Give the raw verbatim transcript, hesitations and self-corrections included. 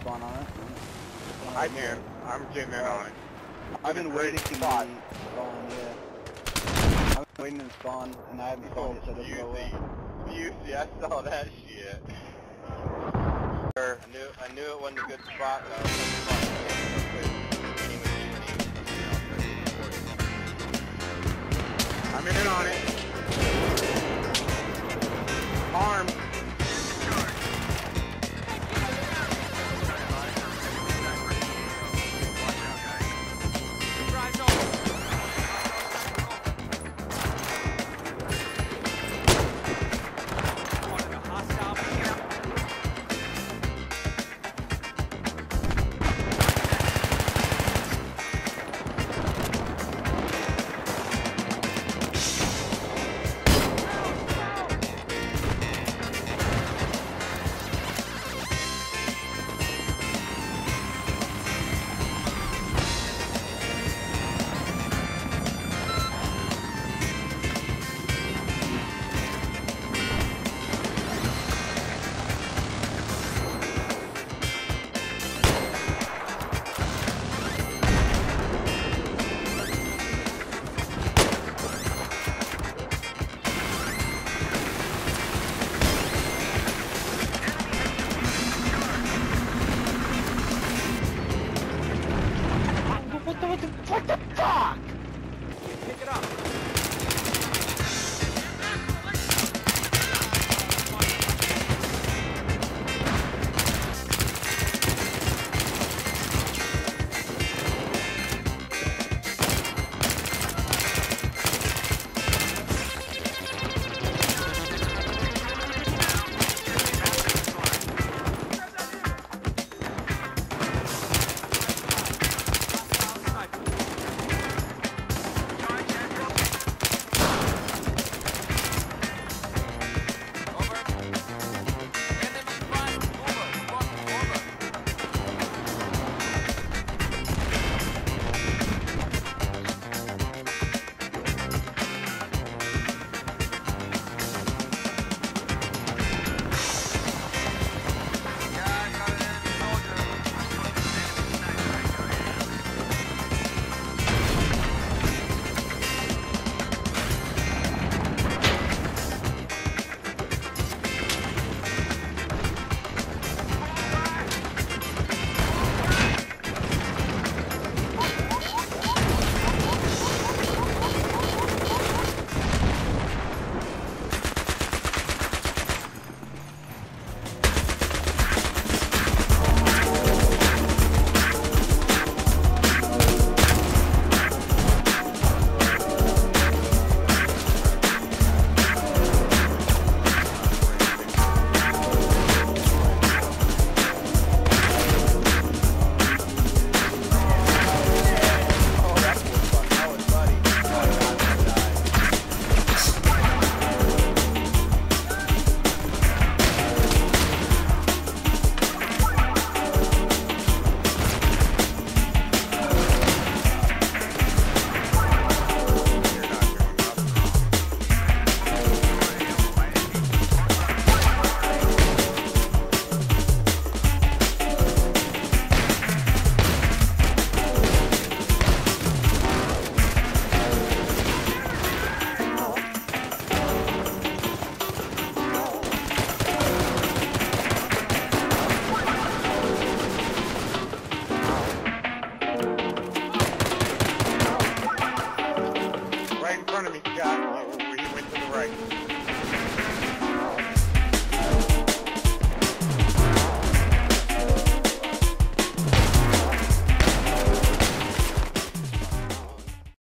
spawn on it. I can. I'm getting in on it. I've been waiting to spawn, yeah. I've been waiting to spawn, and I haven't spawned yet, so it doesn't go well. Busey, I saw that shit. I knew, I knew it wasn't a good spot, but I was I'm in on it. Armed.